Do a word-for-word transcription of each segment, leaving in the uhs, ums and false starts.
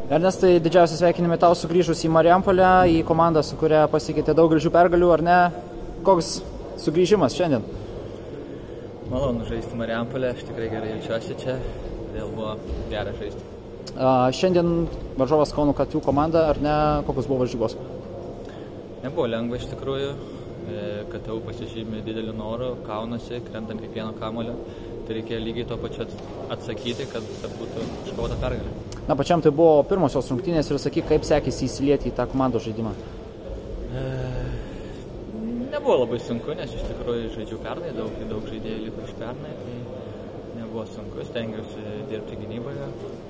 Ernestai, didžiausi sveikinimai tau sugrįžus į Marijampolę, į komandą, su kuria pasikeitė daug gražių pergalių, ar ne? Koks sugrįžimas šiandien? Malonu žaisti Marijampolę, aš tikrai gerai jaučiuosi čia, todėl buvo gera žaisti. A, šiandien varžovas Kauno Katių komanda, ar ne? Kokios buvo varžybos? Nebuvo lengva iš tikrųjų, Katių pasižymė dideliu noru, kaunasi, krentant kiekvieno kamuolio. Tai reikėjo lygiai to pačiu atsakyti, kad, kad būtų iškovota pergalė. Na, pačiam tai buvo pirmosios rungtynės ir sakyk, kaip sekėsi įsilieti į tą komandos žaidimą? E, nebuvo labai sunku, nes iš tikrųjų žaidžiau pernai, daug, daug žaidėjų liko iš pernai, tai nebuvo sunku, stengiausi dirbti gynyboje.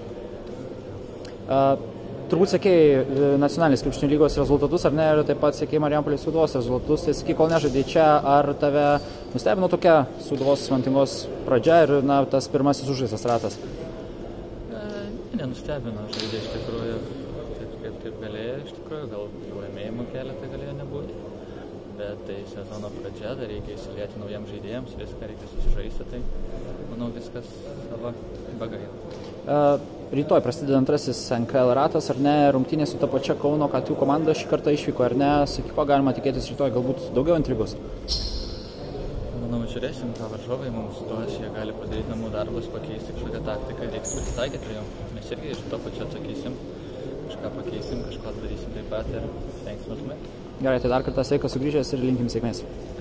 A, turbūt sekėjai nacionalinės krepšinio lygos rezultatus, ar ne, ir taip pat sekėjai Marijampolės Sūduvos rezultatus. Tai sakyk, kol nežaidai čia, ar tave nustebino tokia Sūduvos Vantingos pradžia ir na, tas pirmasis užžaistas ratas? E, nenustebino, žaidė iš tikrųjų taip, kaip, kaip galėjo, iš tikrųjų, gal laimėjimo keletą galėjo nebūti. Bet tai sezono pradžia, dar reikia įsilieti naujiems žaidėjams, viską reikia susižaisti, tai manau viskas savo bagai. Uh, rytoj prasideda antrasis N K L ratas, ar ne, rungtynės su ta pačia Kauno Katių komanda šį kartą išvyko, ar ne, sakyk, ko galima tikėtis rytoj, galbūt daugiau intrigos? Manau, žiūrėsim, ką varžovai mums duos, jie gali padaryti namų darbus, pakeisti kažkokią taktiką, reiks prisitaikyti prie jų. Mes irgi iš to pačio atsakysim, kažką pakeisim, kažką darysim taip pat ir stengsim užmėgti. Gerai, tai dar kartą sveikas sugrįžęs ir linkim sėkmės.